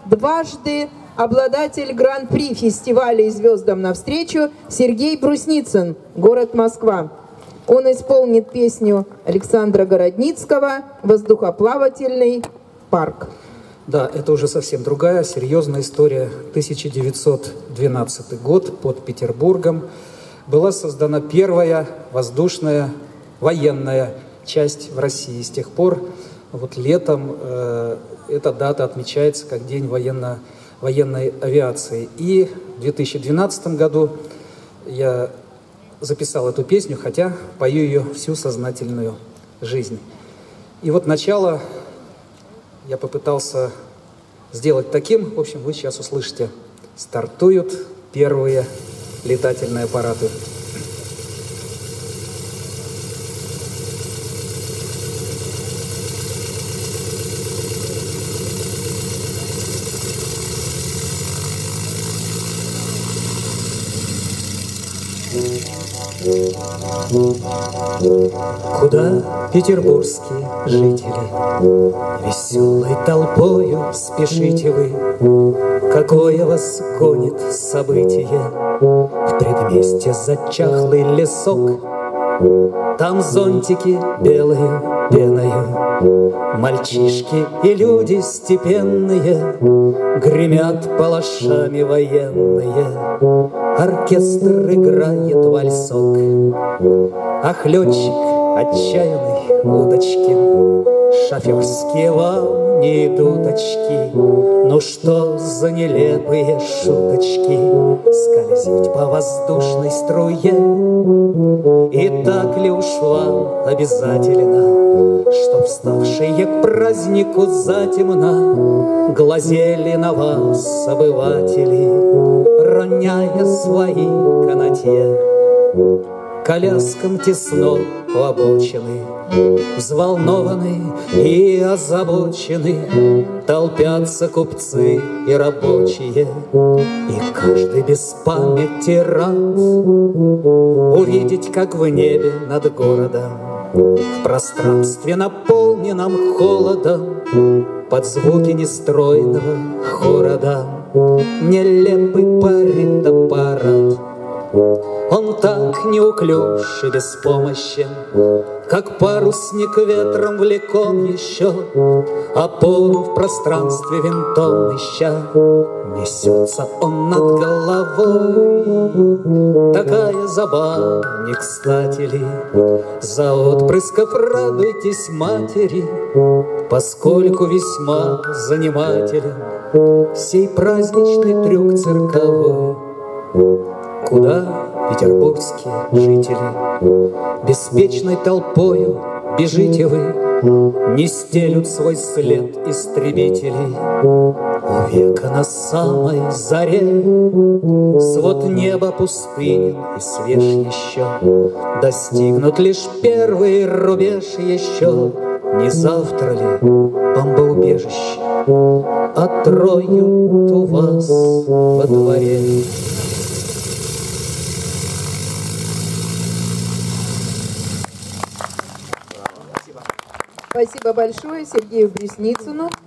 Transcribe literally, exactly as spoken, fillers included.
дважды обладатель гран-при фестиваля «И звездам навстречу» Сергей Брусницын, город Москва. Он исполнит песню Александра Городницкого «Воздухоплавательный парк». Да, это уже совсем другая, серьезная история. тысяча девятьсот двенадцатый год, под Петербургом была создана первая воздушная военная часть в России. С тех пор, вот летом, э, эта дата отмечается как День военно, военной авиации. И в две тысячи двенадцатом году я записал эту песню, хотя пою ее всю сознательную жизнь. И вот начало я попытался сделать таким, в общем, вы сейчас услышите. Стартуют первые летательные аппараты. Куда петербургские жители веселой толпою спешите вы? Какое вас гонит событие? В предместье зачахлый лесок, там зонтики белою пеною, мальчишки и люди степенные гремят палашами военные. Оркестр играет вальсок, ах, летчик отчаянный Удочкин, шоферские вам не идут очки. Ну что за нелепые шуточки скользить по воздушной струе? И так ли уж вам обязательно, чтоб вставшие к празднику затемно глазели на вас обыватели, роняя свои канатье? Коляскам тесно у обочины, взволнованы и озабочены толпятся купцы и рабочие, и каждый без памяти рад увидеть, как в небе над городом, в пространстве, наполненном холодом, под звуки нестройного хорода нелепый парит аппарат. Он так неуклюж и беспомощен, как парусник ветром влеком еще, опору в пространстве винтом ища. Несется он над головой, такая забава не кстати ли. За отпрысков радуйтесь матери, поскольку весьма занимателен сей праздничный трюк цирковой. Куда петербургские жители беспечной толпою бежите вы? Не стелют свой след истребителей у века на самой заре. Свод неба пустынен и свеж еще, достигнут лишь первый рубеж еще. Не завтра ли бомбоубежище отроют у вас во дворе? Спасибо большое Сергею Брусницыну.